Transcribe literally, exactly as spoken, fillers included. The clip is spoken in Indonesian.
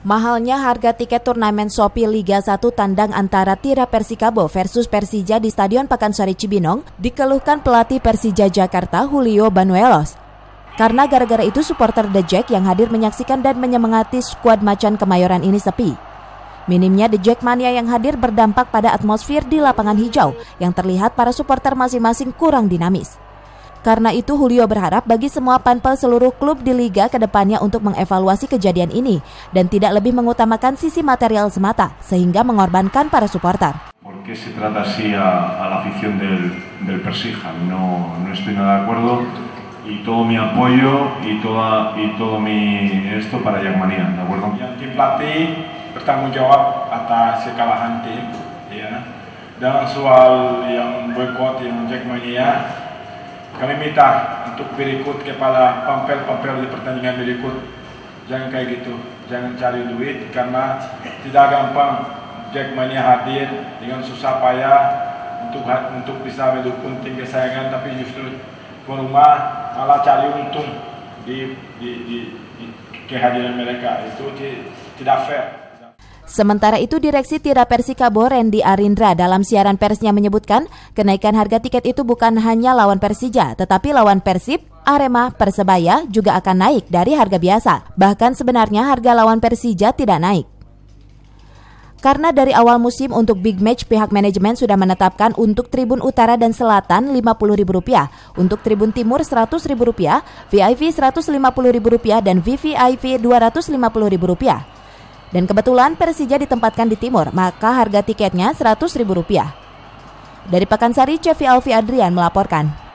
Mahalnya harga tiket turnamen Shopee Liga satu tandang antara Tira Persikabo versus Persija di Stadion Pakansari Cibinong dikeluhkan pelatih Persija Jakarta Julio Banuelos. Karena gara-gara itu supporter The Jack yang hadir menyaksikan dan menyemangati skuad Macan Kemayoran ini sepi. Minimnya The Jack Mania yang hadir berdampak pada atmosfer di lapangan hijau yang terlihat para supporter masing-masing kurang dinamis. Karena itu Julio berharap bagi semua panpel seluruh klub di Liga ke depannya untuk mengevaluasi kejadian ini dan tidak lebih mengutamakan sisi material semata sehingga mengorbankan para supporter. Porque se trata así a, a la afición del, del Persija, no, no estoy nada de acuerdo y todo mi apoyo y toda y todo mi esto para Jack Mania, ¿de acuerdo? Yang tim pelatih bertanggung jawab atas kekalahan tim, ya. Dan soal yang boykot yang Jack Mania, kami minta untuk berikut kepada pampel-pampel di pertandingan berikut. Jangan kayak gitu, jangan cari duit karena tidak gampang Jack Mania hadir dengan susah payah untuk untuk bisa mendukung tim kesayangan, tapi justru ke rumah malah cari untung di, di, di, di kehadiran mereka. Itu tidak fair. Sementara itu, Direksi Tira Persikabo Randy Arindra dalam siaran persnya menyebutkan kenaikan harga tiket itu bukan hanya lawan Persija, tetapi lawan Persib, Arema, Persebaya juga akan naik dari harga biasa. Bahkan sebenarnya harga lawan Persija tidak naik. Karena dari awal musim untuk big match pihak manajemen sudah menetapkan untuk Tribun Utara dan Selatan lima puluh ribu rupiah, untuk Tribun Timur seratus ribu rupiah, V I P seratus lima puluh ribu rupiah dan V V I P dua ratus lima puluh ribu rupiah. Dan kebetulan Persija ditempatkan di timur, maka harga tiketnya seratus ribu rupiah. Dari Pakansari, Cevi Alfi Adrian melaporkan.